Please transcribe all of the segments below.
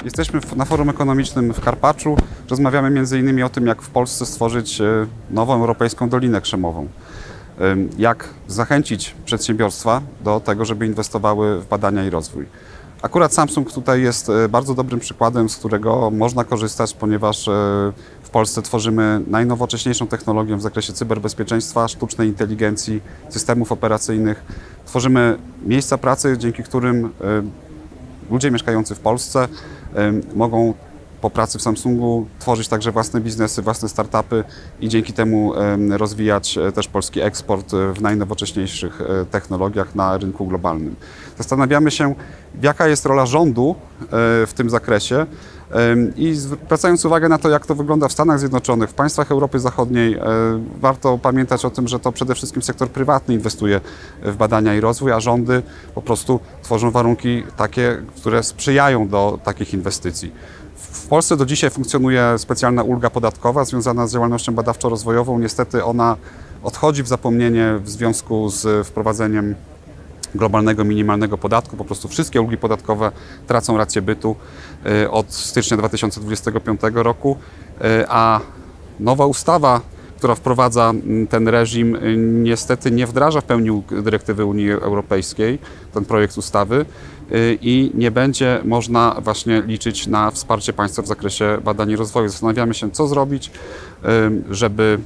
Jesteśmy na Forum Ekonomicznym w Karpaczu. Rozmawiamy m.in. o tym, jak w Polsce stworzyć nową europejską Dolinę Krzemową. Jak zachęcić przedsiębiorstwa do tego, żeby inwestowały w badania i rozwój. Akurat Samsung tutaj jest bardzo dobrym przykładem, z którego można korzystać, ponieważ w Polsce tworzymy najnowocześniejszą technologię w zakresie cyberbezpieczeństwa, sztucznej inteligencji, systemów operacyjnych. Tworzymy miejsca pracy, dzięki którym ludzie mieszkający w Polsce mogą po pracy w Samsungu tworzyć także własne biznesy, własne startupy i dzięki temu rozwijać też polski eksport w najnowocześniejszych technologiach na rynku globalnym. Zastanawiamy się, jaka jest rola rządu w tym zakresie i zwracając uwagę na to, jak to wygląda w Stanach Zjednoczonych, w państwach Europy Zachodniej, warto pamiętać o tym, że to przede wszystkim sektor prywatny inwestuje w badania i rozwój, a rządy po prostu tworzą warunki takie, które sprzyjają do takich inwestycji. W Polsce do dzisiaj funkcjonuje specjalna ulga podatkowa związana z działalnością badawczo-rozwojową. Niestety ona odchodzi w zapomnienie w związku z wprowadzeniem globalnego minimalnego podatku. Po prostu wszystkie ulgi podatkowe tracą rację bytu od stycznia 2025 roku, a nowa ustawa, która wprowadza ten reżim, niestety nie wdraża w pełni dyrektywy Unii Europejskiej, ten projekt ustawy, i nie będzie można właśnie liczyć na wsparcie państwa w zakresie badań i rozwoju. Zastanawiamy się, co zrobić, żeby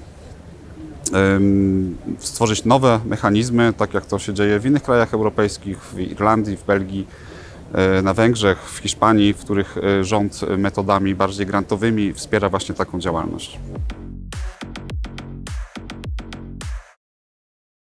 stworzyć nowe mechanizmy, tak jak to się dzieje w innych krajach europejskich, w Irlandii, w Belgii, na Węgrzech, w Hiszpanii, w których rząd metodami bardziej grantowymi wspiera właśnie taką działalność.